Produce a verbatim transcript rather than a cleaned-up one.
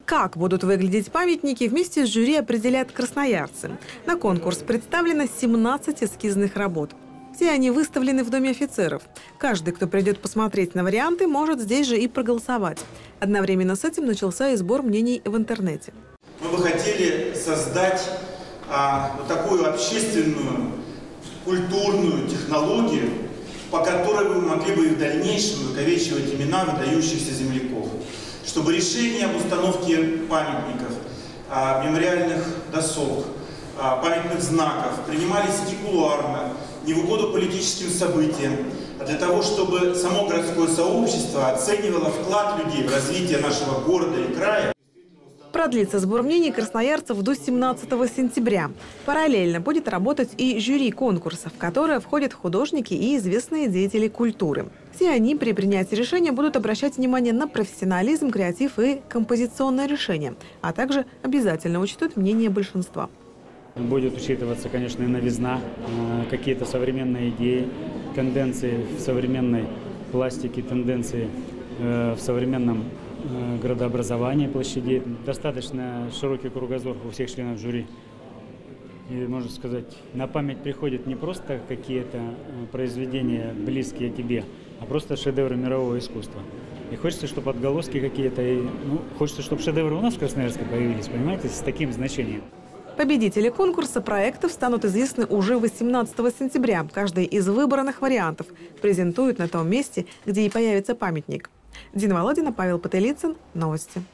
Как будут выглядеть памятники, вместе с жюри определяют красноярцы. На конкурс представлено семнадцать эскизных работ. Все они выставлены в Доме офицеров. Каждый, кто придет посмотреть на варианты, может здесь же и проголосовать. Одновременно с этим начался и сбор мнений в интернете. Мы бы хотели создать а, вот такую общественную, культурную технологию, по которой вы могли бы и в дальнейшем увековечивать имена выдающихся земляков. Чтобы решения об установке памятников, а, мемориальных досок, а, памятных знаков принимались секуларно, не в угоду политическим событиям, а для того, чтобы само городское сообщество оценивало вклад людей в развитие нашего города и края. Продлится сбор мнений красноярцев до семнадцатого сентября. Параллельно будет работать и жюри конкурса, в которое входят художники и известные деятели культуры. Все они при принятии решения будут обращать внимание на профессионализм, креатив и композиционное решение, а также обязательно учтут мнение большинства. Будет учитываться, конечно, и новизна, какие-то современные идеи, тенденции в современной пластике, тенденции в современном градообразовании площадей. Достаточно широкий кругозор у всех членов жюри. И, можно сказать, на память приходят не просто какие-то произведения, близкие тебе, а просто шедевры мирового искусства. И хочется, чтобы отголоски какие-то, и, ну, хочется, чтобы шедевры у нас в Красноярске появились, понимаете, с таким значением. Победители конкурса проектов станут известны уже восемнадцатого сентября. Каждый из выбранных вариантов презентуют на том месте, где и появится памятник. Дина Володина, Павел Потылицын. Новости.